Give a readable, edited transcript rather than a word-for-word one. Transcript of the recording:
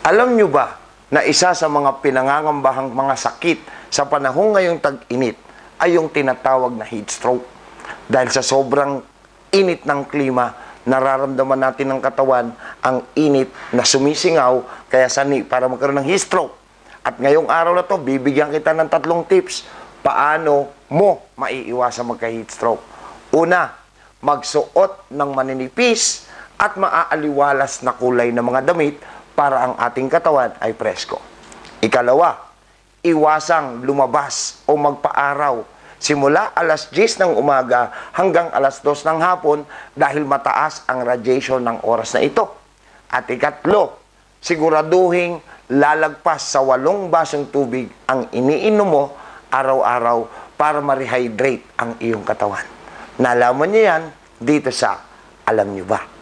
Alam nyo ba na isa sa mga pinangangambahang mga sakit sa panahon ngayong tag-init ay yung tinatawag na heat stroke? Dahil sa sobrang init ng klima, nararamdaman natin ng katawan ang init na sumisingaw, kaya sani para magkaroon ng heat stroke. At ngayong araw na to, bibigyan kita ng 3 tips paano mo maiiwasan magka-heat stroke. Una, magsuot ng maninipis at maaaliwalas na kulay ng mga damit para ang ating katawan ay presko. Ikalawa, iwasang lumabas o magpaaraw simula alas 10 ng umaga hanggang alas 2 ng hapon dahil mataas ang radiation ng oras na ito. At ikatlo, siguraduhin lalagpas sa 8 basong tubig ang iniinom mo araw-araw para ma-rehydrate ang iyong katawan. Nalaman niyo yan dito sa Alam Niyo Ba?